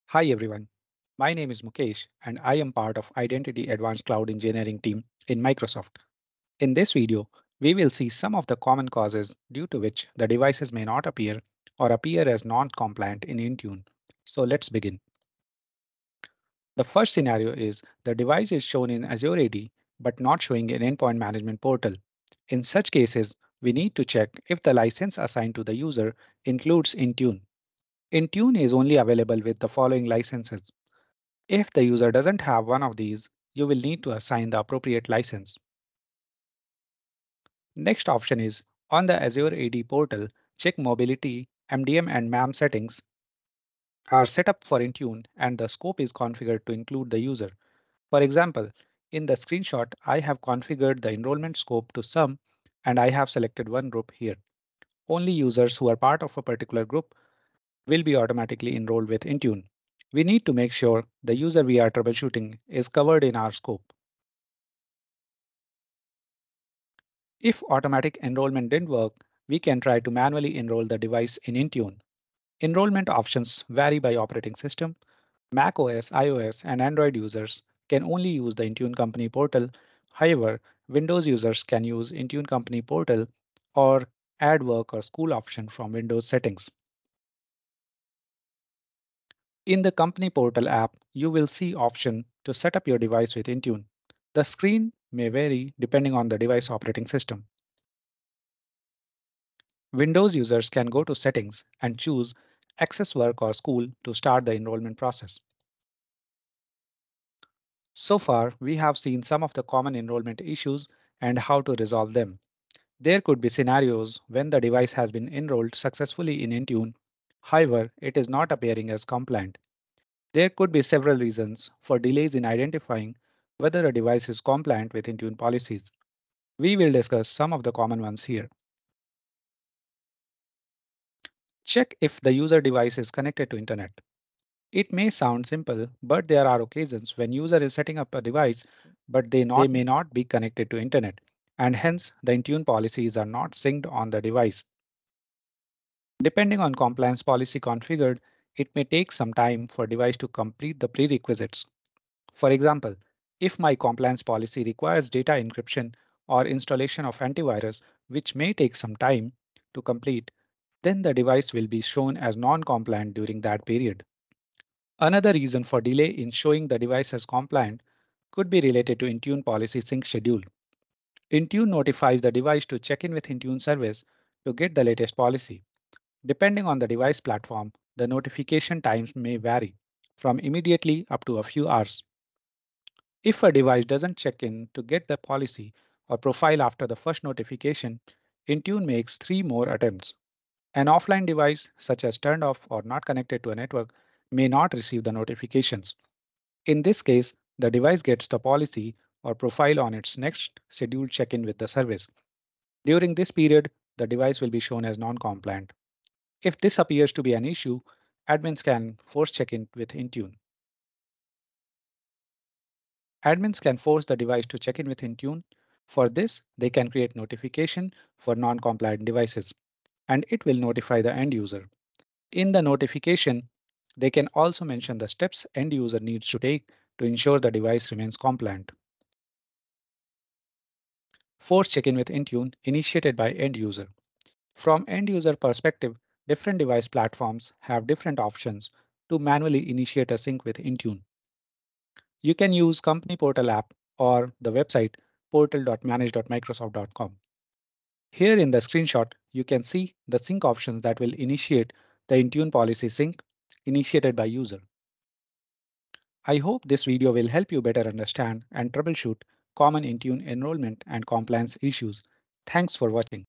Hi everyone, my name is Mukesh and I am part of Identity Advanced Cloud Engineering team in Microsoft. In this video, we will see some of the common causes due to which the devices may not appear or appear as non-compliant in Intune. So let's begin. The first scenario is the device is shown in Azure AD but not showing an endpoint management portal. In such cases, we need to check if the license assigned to the user includes Intune. Intune is only available with the following licenses. If the user doesn't have one of these, you will need to assign the appropriate license. Next option is on the Azure AD portal, check mobility, MDM and MAM settings are set up for Intune and the scope is configured to include the user. For example, in the screenshot, I have configured the enrollment scope to some and I have selected one group here. Only users who are part of a particular group will be automatically enrolled with Intune. We need to make sure the user we are troubleshooting is covered in our scope. If automatic enrollment didn't work, we can try to manually enroll the device in Intune. Enrollment options vary by operating system. macOS, iOS, and Android users can only use the Intune Company portal. However, Windows users can use Intune Company portal or add work or school option from Windows settings. In the company portal app, you will see option to set up your device with Intune. The screen may vary depending on the device operating system. Windows users can go to Settings and choose Access Work or School to start the enrollment process. So far, we have seen some of the common enrollment issues and how to resolve them. There could be scenarios when the device has been enrolled successfully in Intune, however, it is not appearing as compliant. There could be several reasons for delays in identifying whether a device is compliant with Intune policies. We will discuss some of the common ones here. Check if the user device is connected to Internet. It may sound simple, but there are occasions when user is setting up a device, but they may not be connected to internet, and hence the Intune policies are not synced on the device. Depending on compliance policy configured, it may take some time for device to complete the prerequisites. For example, if my compliance policy requires data encryption or installation of antivirus, which may take some time to complete, then the device will be shown as non-compliant during that period. Another reason for delay in showing the device as compliant could be related to Intune policy sync schedule. Intune notifies the device to check in with Intune service to get the latest policy. Depending on the device platform, the notification times may vary from immediately up to a few hours. If a device doesn't check in to get the policy or profile after the first notification, Intune makes 3 more attempts. An offline device, such as turned off or not connected to a network, may not receive the notifications. In this case, the device gets the policy or profile on its next scheduled check-in with the service. During this period, the device will be shown as non-compliant. If this appears to be an issue, admins can force check-in with Intune. Admins can force the device to check in with Intune. For this, they can create notification for non-compliant devices, and it will notify the end user. In the notification, they can also mention the steps end user needs to take to ensure the device remains compliant. Force check-in with Intune initiated by end user. From end user perspective, different device platforms have different options to manually initiate a sync with Intune. You can use company portal app or the website portal.manage.microsoft.com. Here in the screenshot, you can see the sync options that will initiate the Intune policy sync initiated by user. I hope this video will help you better understand and troubleshoot common Intune enrollment and compliance issues. Thanks for watching.